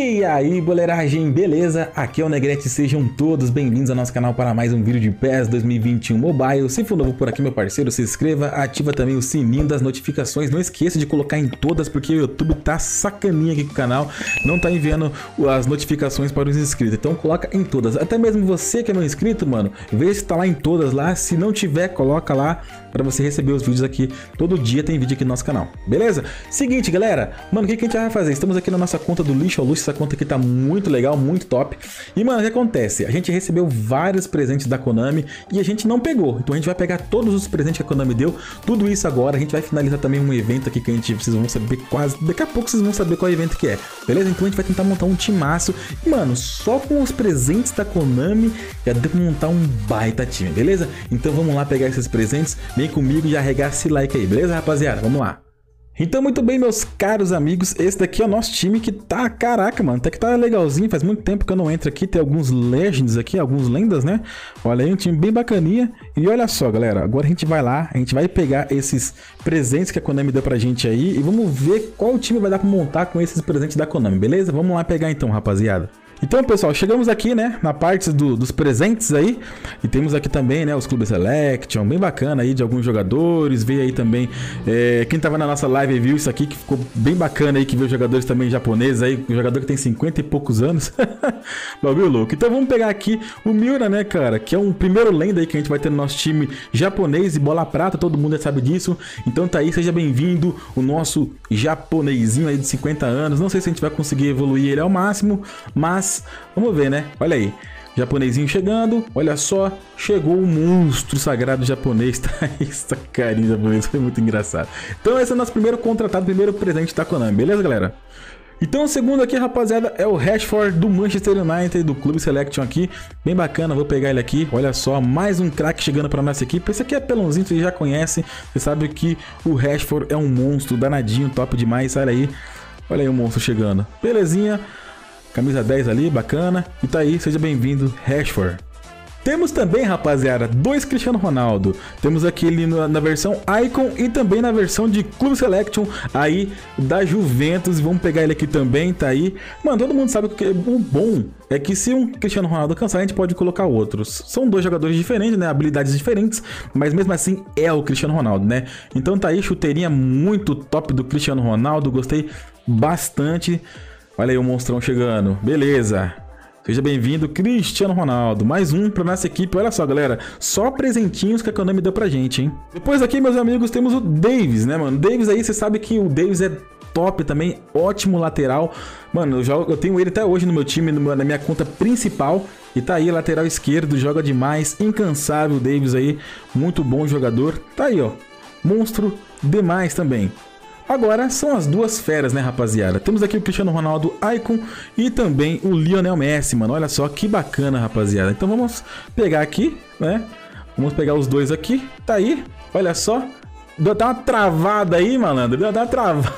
E aí, boleiragem, beleza? Aqui é o Negrete, sejam todos bem-vindos ao nosso canal para mais um vídeo de PES 2021 Mobile. Se for novo por aqui, meu parceiro, se inscreva, ativa também o sininho das notificações. Não esqueça de colocar em todas, porque o YouTube tá sacaninha aqui com o canal, não tá enviando as notificações para os inscritos. Então coloca em todas, até mesmo você que é não inscrito, mano, vê se tá lá em todas lá. Se não tiver, coloca lá para você receber os vídeos aqui. Todo dia tem vídeo aqui no nosso canal, beleza? Seguinte, galera, mano, o que a gente vai fazer? Estamos aqui na nossa conta do Lixo ao Luxo. Essa conta aqui tá muito legal, muito top. E, mano, o que acontece? A gente recebeu vários presentes da Konami e a gente não pegou. Então a gente vai pegar todos os presentes que a Konami deu, tudo isso agora. A gente vai finalizar também um evento aqui que vocês vão saber quase... Daqui a pouco vocês vão saber qual evento que é, beleza? Então a gente vai tentar montar um timaço. E, mano, só com os presentes da Konami já deu pra montar um baita time, beleza? Então vamos lá pegar esses presentes. Vem comigo e arregaça esse like aí, beleza, rapaziada? Vamos lá. Então, muito bem, meus caros amigos, esse daqui é o nosso time que tá, caraca, mano, até que tá legalzinho, faz muito tempo que eu não entro aqui, tem alguns Legends aqui, alguns lendas, né? Olha aí, um time bem bacaninha. E olha só, galera, agora a gente vai lá, a gente vai pegar esses presentes que a Konami deu pra gente aí e vamos ver qual time vai dar pra montar com esses presentes da Konami, beleza? Vamos lá pegar então, rapaziada. Então, pessoal, chegamos aqui, né, na parte dos presentes aí, e temos aqui também, né, os Clube Selection, bem bacana aí de alguns jogadores. Veio aí também, quem tava na nossa live viu isso aqui, que ficou bem bacana aí, que veio jogadores também japoneses aí, um jogador que tem 50 e poucos anos, bagulho louco. Então vamos pegar aqui o Miura, né, cara, que é um primeiro lenda aí que a gente vai ter no nosso time japonês e bola prata, todo mundo já sabe disso. Então tá aí, seja bem-vindo, o nosso japonesinho aí de 50 anos, não sei se a gente vai conseguir evoluir ele ao máximo, mas vamos ver, né? Olha aí, japonesinho chegando, olha só, chegou o monstro sagrado japonês, tá aí, essa carinha japonesa, foi muito engraçado. Então esse é o nosso primeiro contratado, primeiro presente da Konami, beleza, galera? Então o segundo aqui, rapaziada, é o Rashford do Manchester United, do Clube Selection aqui, bem bacana, vou pegar ele aqui, olha só, mais um craque chegando para nossa equipe. Esse aqui é pelãozinho, vocês já conhecem, você sabe que o Rashford é um monstro, danadinho, top demais, olha aí o monstro chegando, belezinha. Camisa 10 ali, bacana. E tá aí, seja bem-vindo, Rashford. Temos também, rapaziada, dois Cristiano Ronaldo. Temos aqui ele na versão Icon e também na versão de Clube Selection aí da Juventus. Vamos pegar ele aqui também, tá aí. Mano, todo mundo sabe que o bom é que se um Cristiano Ronaldo cansar, a gente pode colocar outros. São dois jogadores diferentes, né? Habilidades diferentes, mas mesmo assim é o Cristiano Ronaldo, né? Então tá aí, chuteirinha muito top do Cristiano Ronaldo. Gostei bastante. Olha aí o monstrão chegando, beleza. Seja bem-vindo, Cristiano Ronaldo. Mais um pra nossa equipe, olha só, galera. Só presentinhos que a Konami deu pra gente, hein. Depois aqui, meus amigos, temos o Davis, né, mano. Davis aí, você sabe que o Davis é top também, ótimo lateral. Mano, eu tenho ele até hoje no meu time, na minha conta principal. E tá aí, lateral esquerdo, joga demais, incansável o Davis aí. Muito bom jogador, tá aí, ó. Monstro demais também. Agora são as duas feras, né, rapaziada? Temos aqui o Cristiano Ronaldo Icon e também o Lionel Messi, mano. Olha só que bacana, rapaziada. Então vamos pegar aqui, né? Vamos pegar os dois aqui. Tá aí, olha só. Deu até uma travada aí, malandro. Deu até uma travada.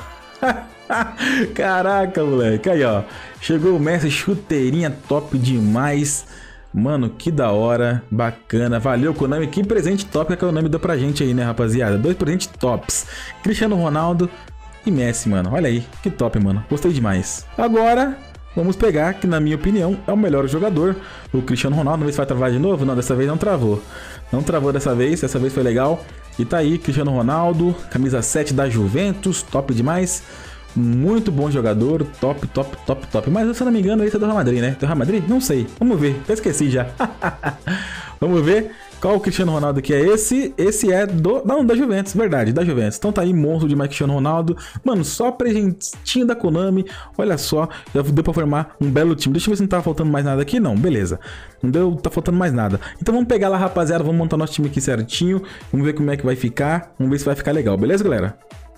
Caraca, moleque. Aí, ó. Chegou o Messi, chuteirinha top demais. Mano, que da hora, bacana, valeu Konami, que presente top que a Konami deu pra gente aí, né, rapaziada? Dois presentes tops, Cristiano Ronaldo e Messi, mano, olha aí, que top, mano, gostei demais. Agora, vamos pegar, que na minha opinião é o melhor jogador, o Cristiano Ronaldo. Não sei se vai travar de novo, não, dessa vez não travou. Não travou dessa vez foi legal. E tá aí, Cristiano Ronaldo, camisa 7 da Juventus, top demais. Muito bom jogador, top, top, top, top. Mas se eu não me engano, esse é do Real Madrid, né? Do Real Madrid? Não sei. Vamos ver. Eu esqueci já. Vamos ver qual o Cristiano Ronaldo que é esse. Esse é do... Não, da Juventus. Verdade, da Juventus. Então tá aí, monstro demais Cristiano Ronaldo. Mano, só presentinho da Konami. Olha só, já deu pra formar um belo time. Deixa eu ver se não tá faltando mais nada aqui. Não, beleza. Não deu, tá faltando mais nada. Então vamos pegar lá, rapaziada. Vamos montar nosso time aqui certinho. Vamos ver como é que vai ficar. Vamos ver se vai ficar legal. Beleza, galera?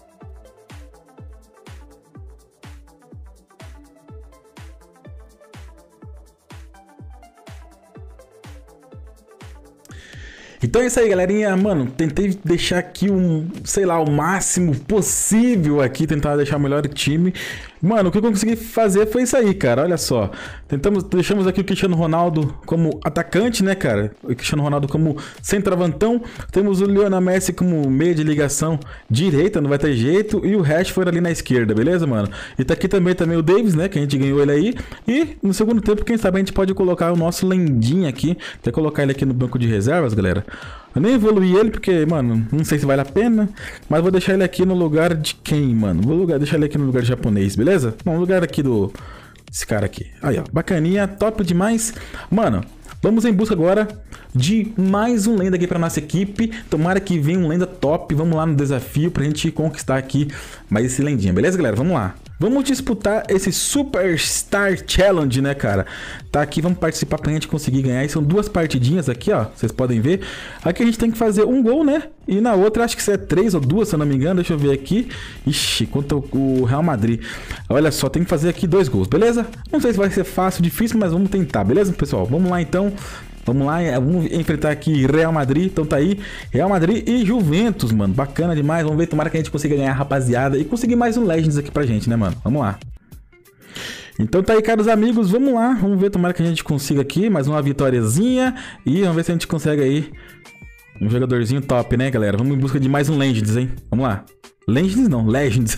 Então é isso aí, galerinha. Mano, tentei deixar aqui sei lá, o máximo possível aqui, tentar deixar o melhor time. Mano, o que eu consegui fazer foi isso aí, cara. Olha só. Deixamos aqui o Cristiano Ronaldo como atacante, né, cara? O Cristiano Ronaldo como centroavantão. Temos o Lionel Messi como meia de ligação direita, não vai ter jeito. E o Rashford ali na esquerda, beleza, mano? E tá aqui também o Davis, né, que a gente ganhou ele aí. E no segundo tempo, quem sabe a gente pode colocar o nosso Lendinha aqui. Até colocar ele aqui no banco de reservas, galera. Eu nem evoluí ele porque, mano, não sei se vale a pena. Mas vou deixar ele aqui no lugar de quem, mano? Deixar ele aqui no lugar de japonês, beleza? Não, no lugar aqui do... Esse cara aqui. Aí, ó. Bacaninha, top demais. Mano, vamos em busca agora de mais um lenda aqui pra nossa equipe. Tomara que venha um lenda top. Vamos lá no desafio pra gente conquistar aqui mais esse lendinha, beleza, galera? Vamos lá. Vamos disputar esse Superstar Challenge, né, cara? Tá aqui, vamos participar pra gente conseguir ganhar. E são duas partidinhas aqui, ó. Vocês podem ver. Aqui a gente tem que fazer um gol, né? E na outra, acho que isso é 3 ou 2, se eu não me engano. Deixa eu ver aqui. Ixi, contra o Real Madrid. Olha só, tem que fazer aqui 2 gols, beleza? Não sei se vai ser fácil, difícil, mas vamos tentar, beleza, pessoal? Vamos lá, então. Vamos lá, vamos enfrentar aqui Real Madrid. Então tá aí, Real Madrid e Juventus, mano. Bacana demais. Vamos ver, tomara que a gente consiga ganhar, rapaziada. E conseguir mais um Legends aqui pra gente, né, mano? Vamos lá. Então tá aí, caros amigos. Vamos lá, vamos ver, tomara que a gente consiga aqui mais uma vitóriazinha. E vamos ver se a gente consegue aí um jogadorzinho top, né, galera? Vamos em busca de mais um Legends, hein? Vamos lá. Legends não, Legends.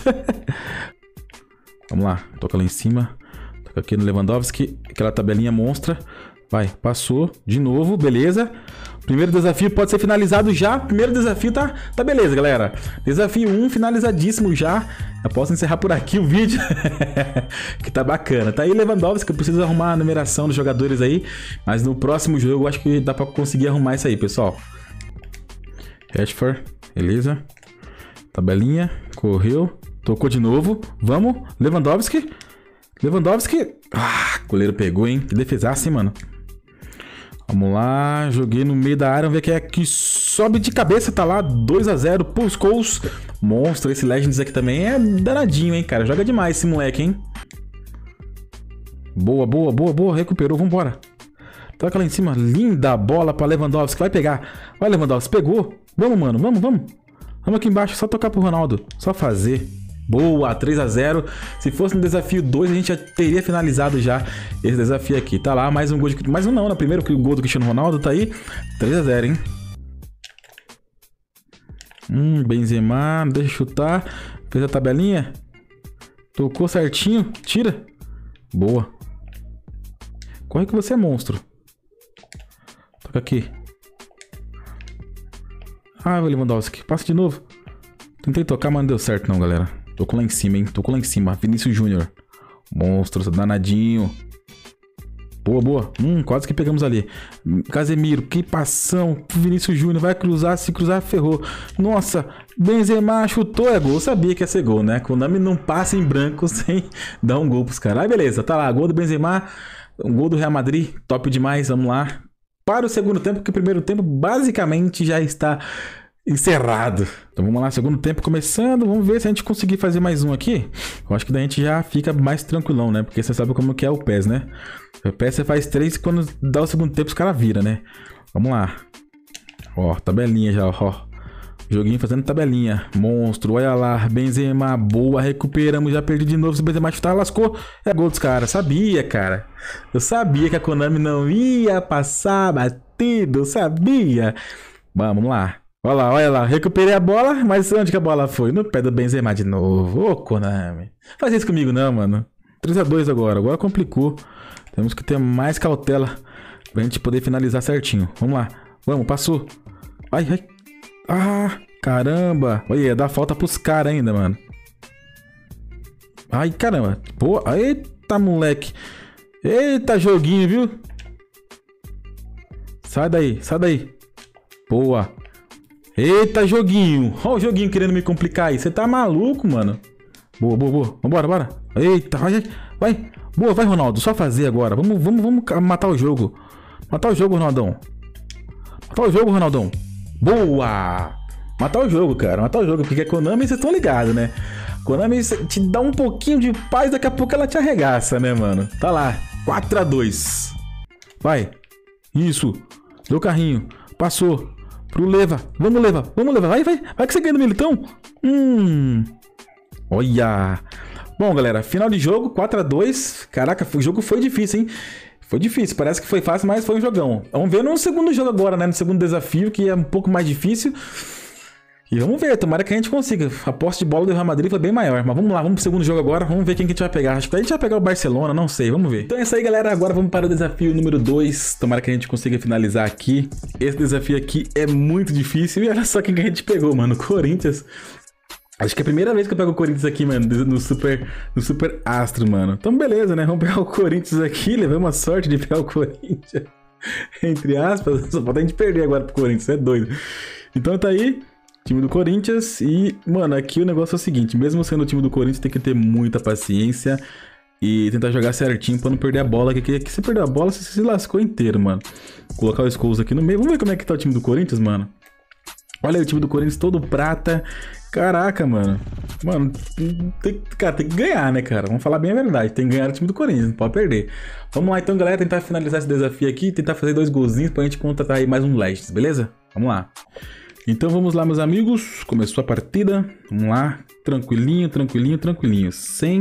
Vamos lá, toca lá em cima. Toca aqui no Lewandowski. Aquela tabelinha monstra. Vai, passou, de novo, beleza. Primeiro desafio pode ser finalizado já. Primeiro desafio tá beleza, galera. Desafio 1 finalizadíssimo já. Eu posso encerrar por aqui o vídeo. Que tá bacana. Tá aí Lewandowski, eu preciso arrumar a numeração dos jogadores aí. Mas no próximo jogo eu acho que dá pra conseguir arrumar isso aí, pessoal. Rashford, beleza. Tabelinha, correu. Tocou de novo, vamos. Lewandowski. Ah, o goleiro pegou, hein. Que defesaça, hein, mano. Vamos lá, joguei no meio da área, vamos ver quem é que sobe de cabeça, tá lá, 2 a 0 pros gols. Monstro, esse Legends aqui também é danadinho, hein, cara, joga demais esse moleque, hein. Boa, recuperou, vambora. Toca lá em cima, linda bola pra Lewandowski, vai pegar. Vai, Lewandowski, pegou. Vamos, mano, vamos. Vamos aqui embaixo, só tocar pro Ronaldo, só fazer. Boa, 3 a 0. Se fosse no desafio 2, a gente já teria finalizado já esse desafio aqui. Tá lá, mais um gol de... Mais um não, né? Primeiro gol do Cristiano Ronaldo, tá aí. 3 a 0, hein? Benzema, deixa eu chutar. Fez a tabelinha. Tocou certinho. Tira. Boa. Corre que você é monstro. Toca aqui. Ah, Lewandowski. Passa de novo. Tentei tocar, mas não deu certo não, galera. Tocou lá em cima, hein? Tocou lá em cima. Vinícius Júnior. Monstro, danadinho. Boa. Quase que pegamos ali. Casemiro, que passão. Vinícius Júnior vai cruzar. Se cruzar, ferrou. Nossa, Benzema chutou. É gol. Eu sabia que ia ser gol, né? Konami não passa em branco sem dar um gol pros caras. Aí, beleza. Tá lá. Gol do Benzema. Um gol do Real Madrid. Top demais. Vamos lá. Para o segundo tempo, porque o primeiro tempo basicamente já está encerrado. Então vamos lá, segundo tempo começando. Vamos ver se a gente conseguir fazer mais um aqui. Eu acho que daí a gente já fica mais tranquilão, né? Porque você sabe como que é o PES, né? O PES você faz 3 e quando dá o segundo tempo os caras viram, né? Vamos lá. Ó, tabelinha já, ó. Joguinho fazendo tabelinha. Monstro, olha lá. Benzema, boa. Recuperamos, já perdi de novo. Se o Benzema chutar, lascou. É gol dos caras. Sabia, cara. Eu sabia que a Konami não ia passar batido. Eu sabia. Vamos lá. Olha lá, recuperei a bola, mas onde que a bola foi? No pé do Benzema de novo. Ô, Konami. Faz isso comigo não, mano. 3 a 2 agora complicou. Temos que ter mais cautela pra gente poder finalizar certinho. Vamos lá, vamos, passou. Ai. Ah, caramba. Olha, dá falta pros caras ainda, mano. Ai, caramba. Pô, eita, moleque. Eita, joguinho, viu? Sai daí. Boa. Eita, joguinho. Olha o joguinho querendo me complicar aí. Você tá maluco, mano? Boa. Vambora. Eita, vai. Boa, vai, Ronaldo. Só fazer agora. Vamos matar o jogo. Matar o jogo, Ronaldão. Boa. Matar o jogo, cara. Matar o jogo. Porque a Konami, vocês estão ligados, né? Konami te dá um pouquinho de paz. Daqui a pouco ela te arregaça, né, mano? Tá lá. 4 a 2. Vai. Isso. Deu carrinho. Passou. Pro Leva. Vamos, Leva. Vai que você ganha do Militão. Olha. Bom, galera, final de jogo, 4-2. Caraca, o jogo foi difícil, hein? Foi difícil, parece que foi fácil, mas foi um jogão. Vamos ver no segundo jogo agora, né? No segundo desafio, que é um pouco mais difícil. E vamos ver, tomara que a gente consiga. A posse de bola do Real Madrid foi bem maior. Mas vamos lá, vamos pro segundo jogo agora. Vamos ver quem que a gente vai pegar. Acho que a gente vai pegar o Barcelona, não sei, vamos ver. Então é isso aí, galera. Agora vamos para o desafio número 2. Tomara que a gente consiga finalizar aqui. Esse desafio aqui é muito difícil. E olha só quem que a gente pegou, mano. Corinthians. Acho que é a primeira vez que eu pego o Corinthians aqui, mano, no Super Astro, mano. Então, beleza, né? Vamos pegar o Corinthians aqui. Levamos a sorte de pegar o Corinthians. Entre aspas. Só falta a gente perder agora pro Corinthians. É doido. Então tá aí. Time do Corinthians. E, mano, aqui o negócio é o seguinte. Mesmo sendo o time do Corinthians, tem que ter muita paciência. E tentar jogar certinho pra não perder a bola. Que aqui você perdeu a bola, você se lascou inteiro, mano. Vou colocar o Scholes aqui no meio. Vamos ver como é que tá o time do Corinthians, mano. Olha aí o time do Corinthians todo prata. Caraca, mano. Mano, cara, tem que ganhar, né, cara? Vamos falar bem a verdade. Tem que ganhar o time do Corinthians, não pode perder. Vamos lá então, galera, tentar finalizar esse desafio aqui. Tentar fazer 2 golzinhos pra gente contratar aí mais um Legends, beleza? Vamos lá. Então vamos lá, meus amigos. Começou a partida. Vamos lá. Tranquilinho, tranquilinho, tranquilinho. Sem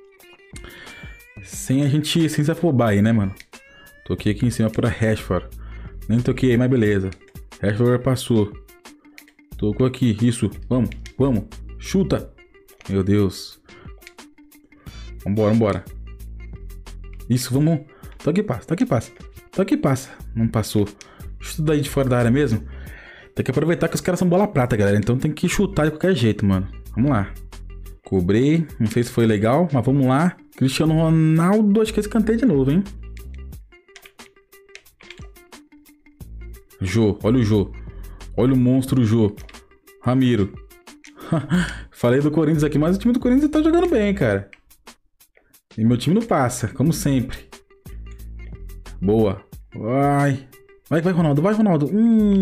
se afobar aí, né, mano? Toquei aqui em cima para Rashford. Nem toquei aí, mas beleza. Rashford passou. Tocou aqui, isso, vamos, vamos, chuta. Meu Deus. Vambora, vambora. Isso, vamos. Toque e passa, toque e passa. Toque e passa. Não passou. Chuta daí de fora da área mesmo. Tem que aproveitar que os caras são bola prata, galera. Então tem que chutar de qualquer jeito, mano. Vamos lá. Cobrei, não sei se foi legal, mas vamos lá. Cristiano Ronaldo, acho que é escanteio de novo, hein. Jô, olha o Jô. Olha o monstro Jô. Ramiro. Falei do Corinthians aqui, mas o time do Corinthians tá jogando bem, cara. E meu time não passa, como sempre. Boa. Vai. Vai, vai, Ronaldo. Vai, Ronaldo.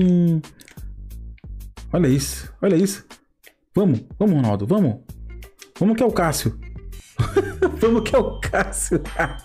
Olha isso. Olha isso. Vamos. Vamos, Ronaldo. Vamos. Vamos que é o Cássio. Vamos que é o Cássio.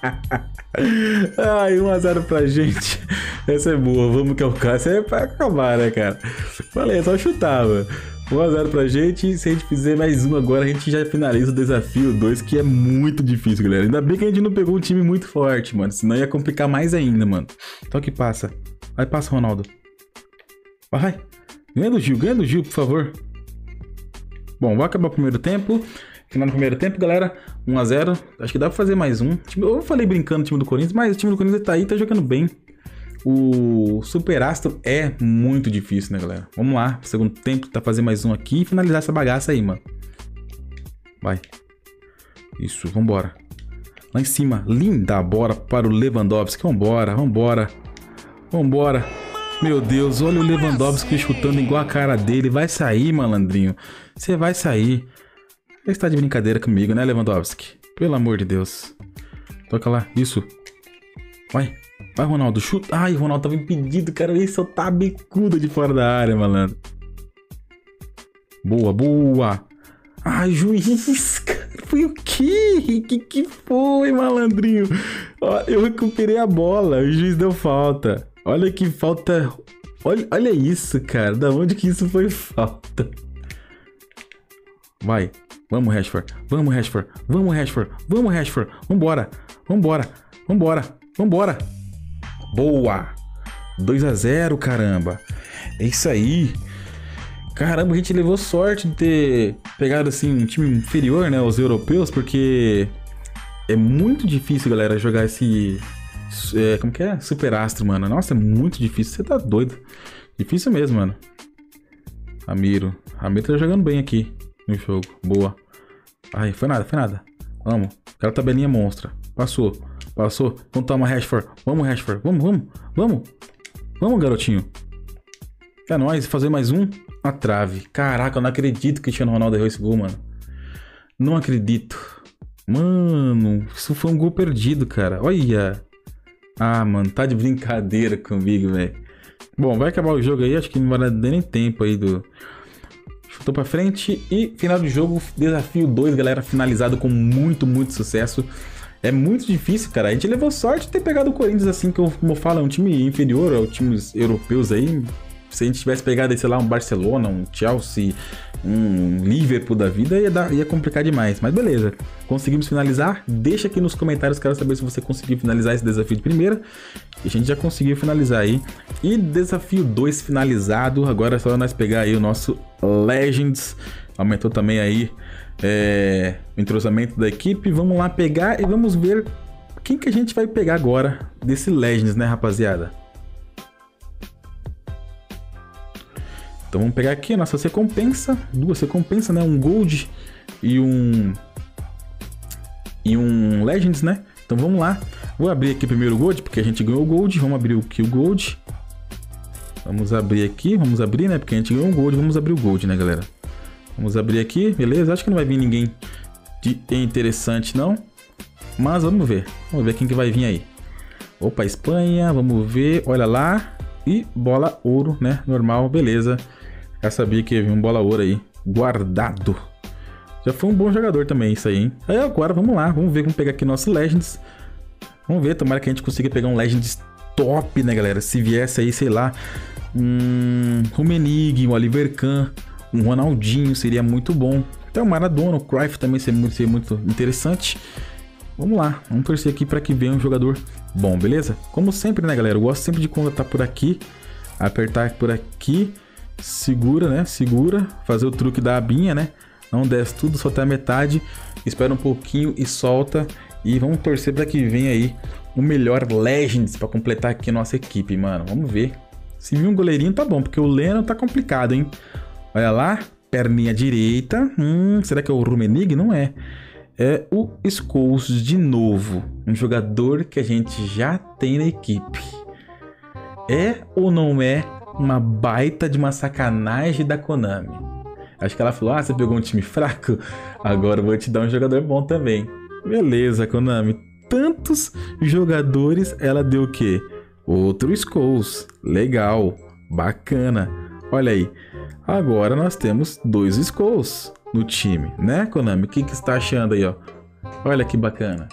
Ai, 1-0 pra gente. Essa é boa. Vamos que é o Cássio. É pra acabar, né, cara? Falei, é só chutar, mano. 1-0 pra gente. Se a gente fizer mais um agora, a gente já finaliza o desafio 2, que é muito difícil, galera. Ainda bem que a gente não pegou um time muito forte, mano. Senão ia complicar mais ainda, mano. Toque e passa. Vai, passa, Ronaldo. Vai. Ganha do Gil, por favor. Bom, vai acabar o primeiro tempo. Final do primeiro tempo, galera. 1-0. Acho que dá pra fazer mais um. Eu falei brincando do time do Corinthians, mas o time do Corinthians tá aí, tá jogando bem. O Super Astro é muito difícil, né, galera? Vamos lá. Segundo tempo, tentar fazer mais um aqui e finalizar essa bagaça aí, mano. Vai. Isso, vambora. Lá em cima. Linda bola para o Lewandowski. Vambora, vambora. Vambora. Meu Deus, olha o Lewandowski chutando igual a cara dele. Vai sair, malandrinho. Você vai sair. Você está de brincadeira comigo, né, Lewandowski? Pelo amor de Deus. Toca lá, isso. Vai, vai, Ronaldo, chuta. Ai, o Ronaldo tava impedido, cara. Ele soltar a bicuda de fora da área, malandro. Boa, boa. Ai, juiz, cara. Foi o quê? Que foi, malandrinho? Ó, eu recuperei a bola. O juiz deu falta. Olha que falta. Olha isso, cara. Da onde que isso foi falta? Vai. Vamos, Rashford. Vamos, Rashford. Vamos, Rashford. Vamos, Rashford. Vambora. Vambora. Vambora. Vambora. Boa. 2-0, caramba. É isso aí. Caramba, a gente levou sorte de ter pegado, assim, um time inferior, né? Os europeus, porque é muito difícil, galera, jogar esse... como que é? Super Astro, mano. Nossa, é muito difícil. Você tá doido. Difícil mesmo, mano. Ramiro. Ramiro tá jogando bem aqui no jogo. Boa. Ai, foi nada, foi nada. Vamos. Aquela tabelinha monstra. Passou. Passou. Vamos tomar Rashford. Vamos, Rashford. Vamos, vamos. Vamos. Vamos, garotinho. É nóis. Fazer mais um. A trave. Caraca, eu não acredito que o Cristiano Ronaldo errou esse gol, mano. Não acredito. Mano, isso foi um gol perdido, cara. Olha. Ah, mano, tá de brincadeira comigo, velho. Bom, vai acabar o jogo aí. Acho que não vai dar nem tempo aí do... Chutou pra frente e final do jogo, desafio 2, galera, finalizado com muito sucesso. É muito difícil, cara. A gente levou sorte de ter pegado o Corinthians assim, que como eu falo, é um time inferior aos times europeus aí. Se a gente tivesse pegado, sei lá, um Barcelona, um Chelsea, um Liverpool da vida, ia complicar demais. Mas beleza, conseguimos finalizar. Deixa aqui nos comentários, quero saber se você conseguiu finalizar esse desafio de primeira. E a gente já conseguiu finalizar aí. E desafio 2 finalizado. Agora é só nós pegar aí o nosso Legends. Aumentou também aí o entrosamento da equipe. Vamos lá pegar e vamos ver quem que a gente vai pegar agora desse Legends, né, rapaziada? Então vamos pegar aqui a nossa recompensa, 2 recompensas, né? Um Gold e um Legends, né? Então vamos lá. Vou abrir aqui primeiro o Gold, porque a gente ganhou o Gold. Vamos abrir aqui o Gold. Vamos abrir aqui, né? Porque a gente ganhou o Gold, vamos abrir o Gold, né, galera? Vamos abrir aqui, beleza? Acho que não vai vir ninguém de interessante, não. Mas vamos ver quem que vai vir aí. Opa, Espanha, vamos ver, olha lá. E bola ouro, né? Normal, beleza. Já sabia que ia vir um bola ouro aí, guardado. Já foi um bom jogador também isso aí, hein? Aí agora vamos lá, vamos ver, vamos pegar aqui nosso Legends. Vamos ver, tomara que a gente consiga pegar um Legends top, né, galera? Se viesse aí, sei lá, um Rummenigge, um Oliver Kahn, um Ronaldinho, seria muito bom. Então o Maradona, o Cruyff também seria muito interessante. Vamos lá, vamos torcer aqui para que venha um jogador bom, beleza? Como sempre, né, galera? Eu gosto sempre de contar por aqui, apertar por aqui, segura, né? Segura, fazer o truque da abinha, né? Não desce tudo, só até a metade, espera um pouquinho e solta. E vamos torcer para que venha aí o melhor Legends para completar aqui a nossa equipe, mano. Vamos ver. Se vir um goleirinho tá bom, porque o Leno tá complicado, hein? Olha lá, perninha direita. Será que é o Rummenigge? Não é. É o Scholes de novo. Um jogador que a gente já tem na equipe. É ou não é uma baita de uma sacanagem da Konami? Acho que ela falou, você pegou um time fraco? Agora eu vou te dar um jogador bom também. Beleza, Konami. Tantos jogadores, ela deu o quê? Outro Scholes. Legal. Bacana. Olha aí. Agora nós temos 2 Scholes no time, né, Konami? O que você está achando aí, ó? Olha que bacana.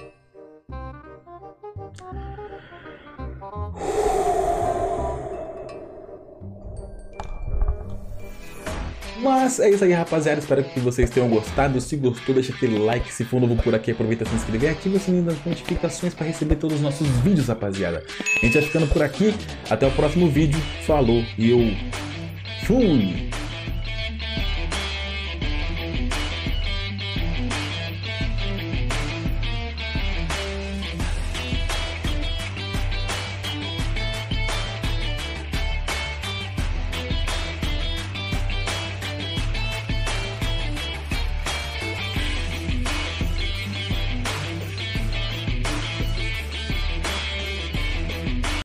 Mas é isso aí, rapaziada. Espero que vocês tenham gostado. Se gostou, deixa aquele like. Se for novo por aqui, aproveita para se inscrever. Ativa o sininho das notificações para receber todos os nossos vídeos, rapaziada. A gente vai ficando por aqui. Até o próximo vídeo. Falou e eu fui!